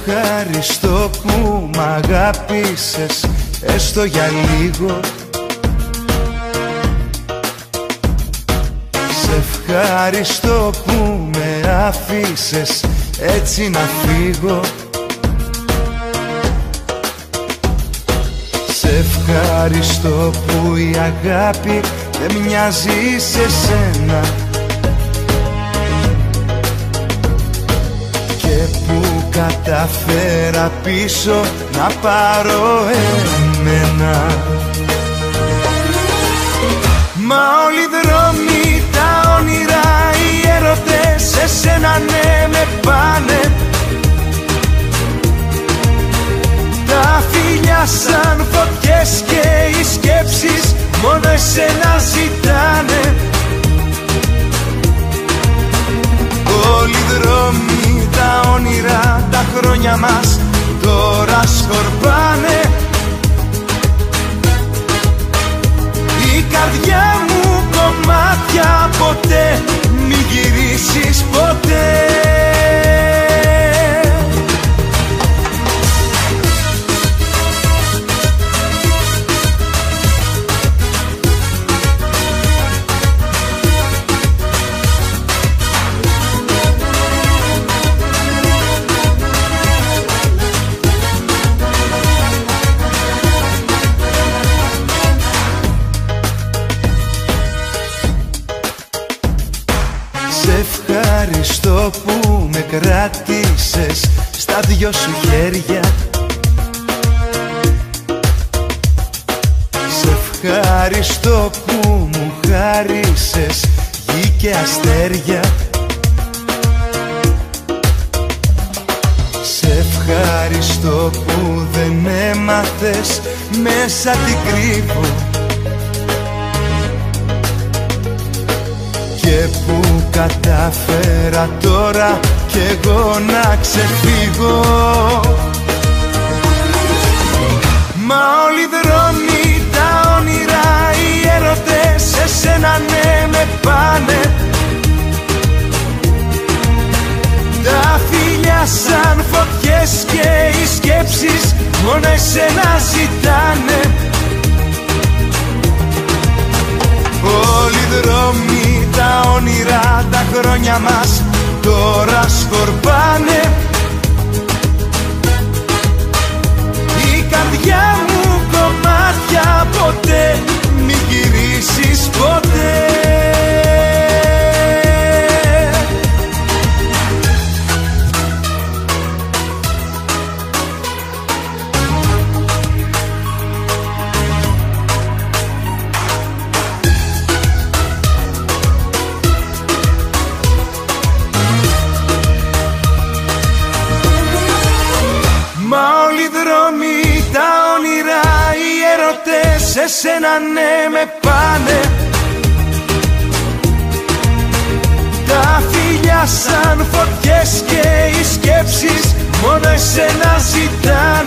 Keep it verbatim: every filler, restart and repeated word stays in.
ευχαριστώ που μ' αγάπησες έστω για λίγο. Σε ευχαριστώ που με άφησες έτσι να φύγω. Σε ευχαριστώ που η αγάπη δεν μοιάζει σε σένα και που καταφέρα πίσω να πάρω εμένα. Μα όλοι οι δρόμοι, τα όνειρα, οι έρωτες σε σένα ναι με πάνε. Τα φιλιά σαν φωτιές και οι σκέψεις μόνο εσένα ζητάνε. Όλοι οι δρόμοι, τα όνειρα, τα χρόνια μας τώρα σκορπάνε. Η καρδιά μου κομμάτια ποτέ μη γυρίσεις ποτέ. Ευχαριστώ που με κράτησες στα δυο σου χέρια. Σε ευχαριστώ που μου χάρισες γη και αστέρια. Σε ευχαριστώ που δεν έμαθες μέσα τι κρύβω και που κατάφερα τώρα κι εγώ να ξεφύγω. Μα όλοι οι δρόμοι, τα όνειρα, οι έρωτες σε σένα ναι με πάνε. Τα φιλιά σαν φωτιές και οι σκέψεις μόνο εσένα ζητάνε. Όλοι οι δρόμοι, τα όνειρα, τα χρόνια μας τώρα σκορπάνε. Η καρδιά μου κομμάτια ποτέ μη γυρίσεις ποτέ. Σε σένα ναι με πάνε. Τα φιλιά σαν φωτιές και οι σκέψεις μόνο εσένα ζητάνε.